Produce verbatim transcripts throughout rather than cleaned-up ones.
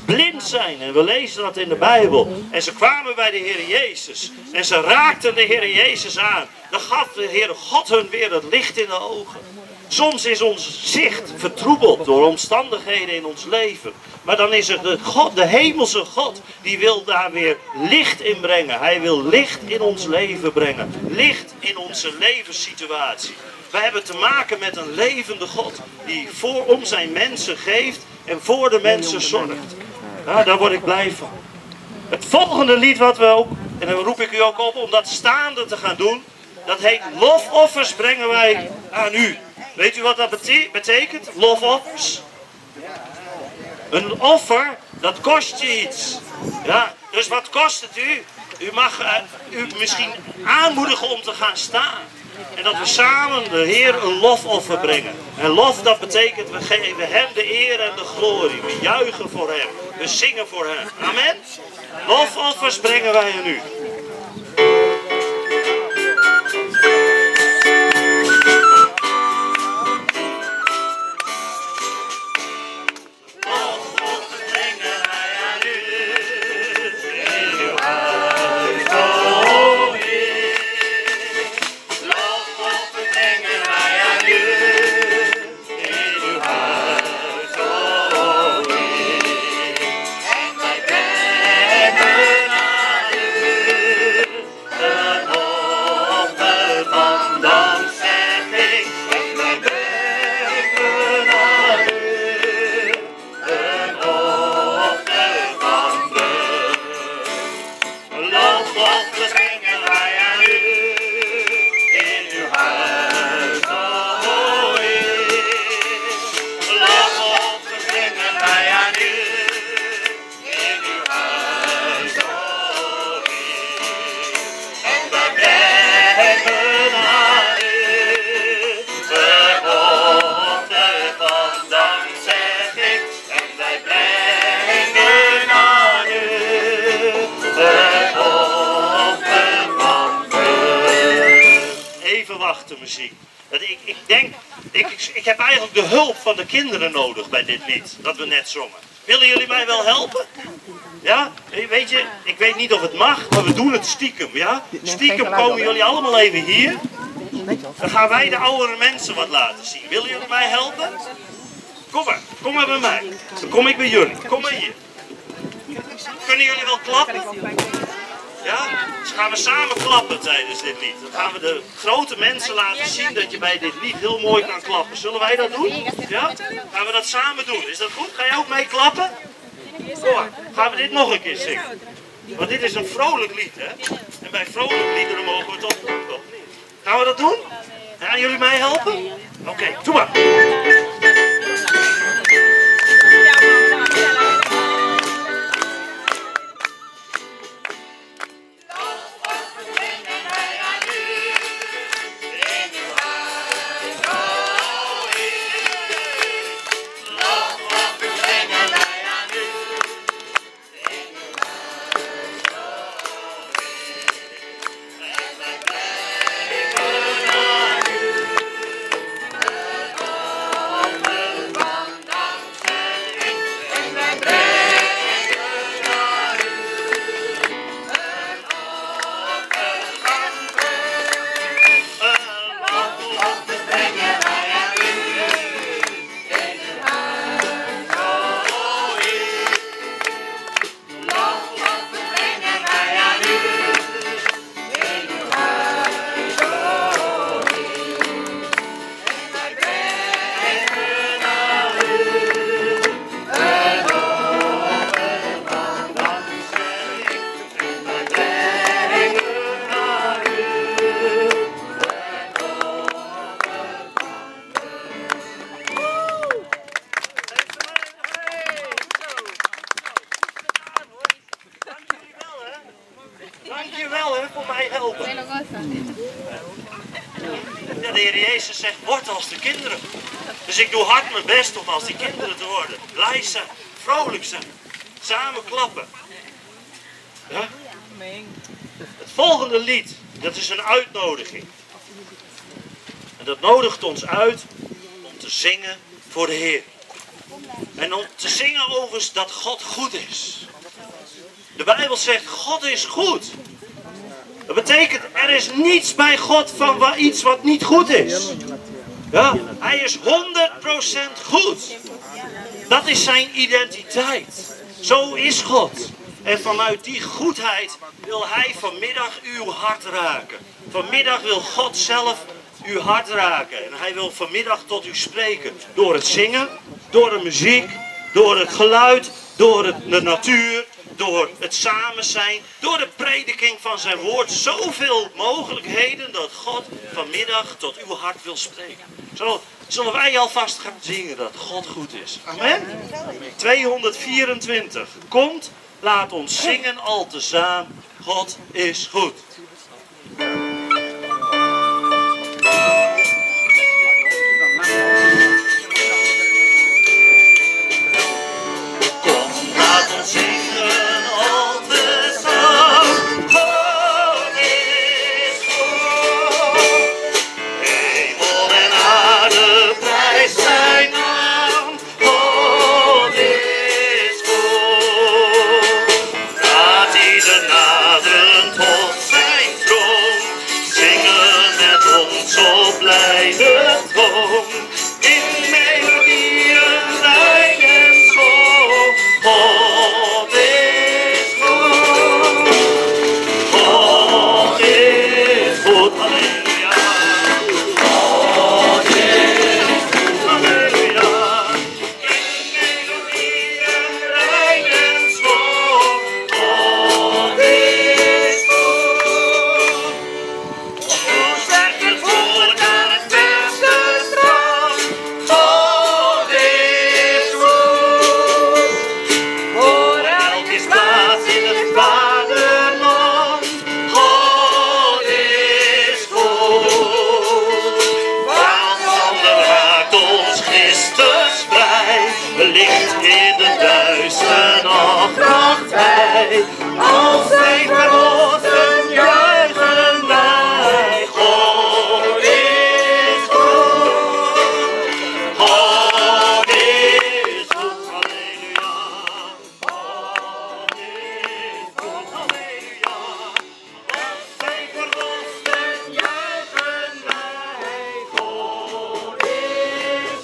blind zijn. En we lezen dat in de Bijbel. En ze kwamen bij de Heer Jezus. En ze raakten de Heer Jezus aan. Dan gaf de Heer God hun weer het licht in de ogen. Soms is ons zicht vertroebeld door omstandigheden in ons leven. Maar dan is het de, God, de hemelse God, die wil daar weer licht in brengen. Hij wil licht in ons leven brengen. Licht in onze levenssituatie. We hebben te maken met een levende God die voor om zijn mensen geeft en voor de mensen zorgt. Nou, daar word ik blij van. Het volgende lied wat we ook, en dan roep ik u ook op om dat staande te gaan doen. Dat heet Lofoffers brengen wij aan u. Weet u wat dat betekent? Lofoffers? Een offer, dat kost je iets. Ja, dus wat kost het u? U mag uh, u misschien aanmoedigen om te gaan staan. En dat we samen de Heer een lofoffer brengen. En lof, dat betekent we geven hem de eer en de glorie. We juichen voor hem. We zingen voor hem. Amen. Lofoffers brengen wij aan u. Muziek. Dat ik, ik denk, ik, ik, ik heb eigenlijk de hulp van de kinderen nodig bij dit lied, dat we net zongen. Willen jullie mij wel helpen? Ja? Weet je, ik weet niet of het mag, maar we doen het stiekem, ja? Stiekem komen jullie allemaal even hier. Dan gaan wij de oudere mensen wat laten zien. Willen jullie mij helpen? Kom maar, kom maar bij mij. Dan kom ik bij jullie. Kom maar hier. Kunnen jullie wel klappen? Ja? Dus gaan we samen klappen tijdens dit lied. Dan gaan we de grote mensen laten zien dat je bij dit lied heel mooi kan klappen. Zullen wij dat doen? Ja? Gaan we dat samen doen? Is dat goed? Ga jij ook mee klappen? Kom maar. Gaan we dit nog een keer zingen? Want dit is een vrolijk lied, hè? En bij vrolijk liederen mogen we toch toch niet. Gaan we dat doen? Gaan jullie mij helpen? Oké, okay, doe maar. Dankjewel hè, voor mij helpen. Ja, de Heer Jezus zegt, word als de kinderen. Dus ik doe hard mijn best om als die kinderen te worden. Blij zijn, vrolijk zijn, samen klappen. Ja? Het volgende lied, dat is een uitnodiging. En dat nodigt ons uit om te zingen voor de Heer. En om te zingen over dat God goed is. De Bijbel zegt, God is goed. Dat betekent, er is niets bij God van wa- iets wat niet goed is. Ja, hij is honderd procent goed. Dat is zijn identiteit. Zo is God. En vanuit die goedheid wil hij vanmiddag uw hart raken. Vanmiddag wil God zelf uw hart raken. En hij wil vanmiddag tot u spreken. Door het zingen, door de muziek, door het geluid, door het, de natuur, door het samen zijn, door de prediking van zijn woord. Zoveel mogelijkheden dat God vanmiddag tot uw hart wil spreken. Zo zullen wij alvast gaan zingen dat God goed is. Amen. tweehonderdvierentwintig. Komt, laat ons zingen al tezamen. God is goed. Als zij verlossen juichen wij, God is goed, God is goed, halleluja, God is goed, halleluja. Als zij verlossen juichen wij, God is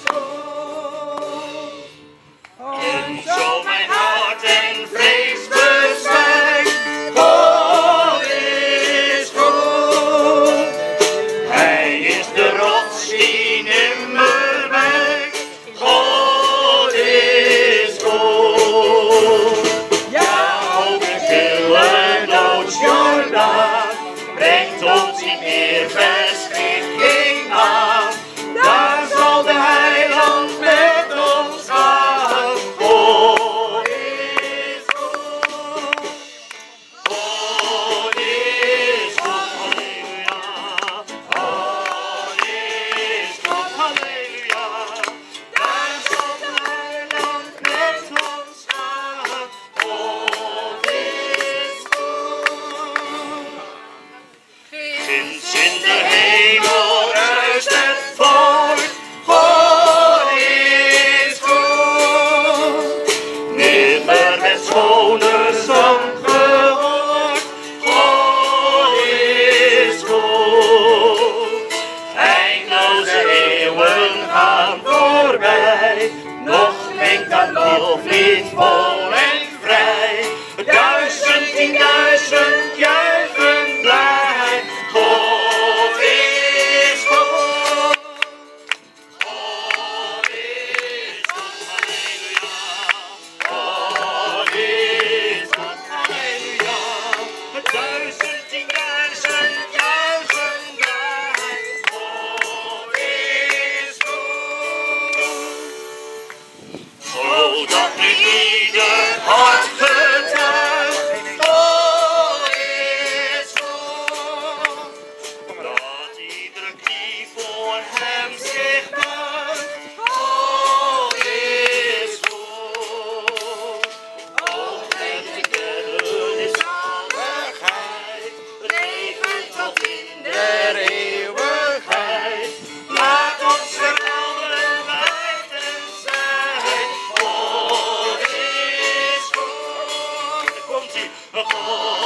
goed. En zo mijn hart en vrees bezwijkt, God is goed. Hij is de rots die nimmer wijkt, God is goed. Ja, ook de stille doodsjordaan brengt ons niet meer verschrikking aan. Daar zal de heiland met ons gaan. God is goed. God is goed, halleluja. God is goed, halleluja. Daar zal de heiland met ons gaan. God is goed. Ginds in de hemel ruist het voort. God is goed. Nimmer werd schoner zang gehoord. God is goed. Eindloze eeuwen gaan voorbij. Nog klinkt dat loflied vol en vrij. Duizend, tienduizend juichen blij. God is goed. God is goed, halleluja. God is goed, halleluja. God